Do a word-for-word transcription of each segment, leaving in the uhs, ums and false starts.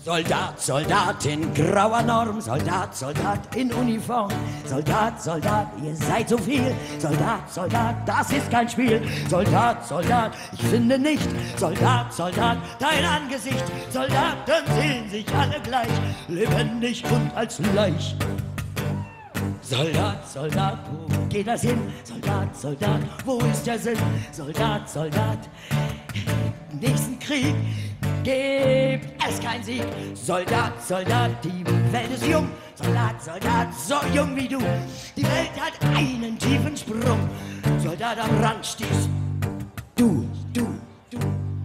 Soldat, Soldat in grauer Norm, Soldat, Soldat in Uniform, Soldat, Soldat, ihr seid so viel, Soldat, Soldat, das ist kein Spiel, Soldat, Soldat, ich finde nicht, Soldat, Soldat, dein Angesicht, Soldaten sehen sich alle gleich, lebendig und als Leich. Soldat, Soldat, wo geht das hin? Soldat, Soldat, wo ist der Sinn? Soldat, Soldat, im nächsten Krieg gibt es keinen Sieg. Soldat, Soldat, die Welt ist jung. Soldat, Soldat, so jung wie du. Die Welt hat einen tiefen Sprung. Soldat am Rand stehst du, du, du.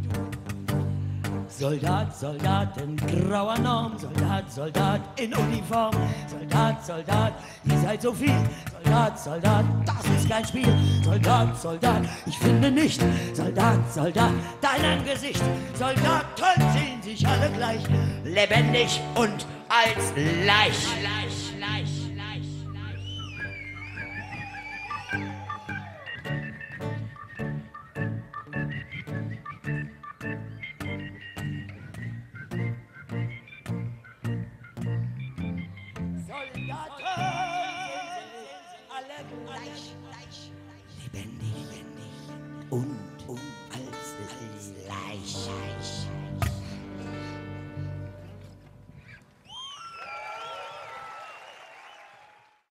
Soldat, Soldat in grauer Norm, Soldat, Soldat in Uniform, Soldat, Soldat, ihr seid so viel, Soldat, Soldat, das ist kein Spiel, Soldat, Soldat, ich finde nicht, Soldat, Soldat, dein Angesicht, Soldaten sehen sich alle gleich, lebendig und als Leich. Leich, Leich, Leich, alle gleich, lebendig, lebendig und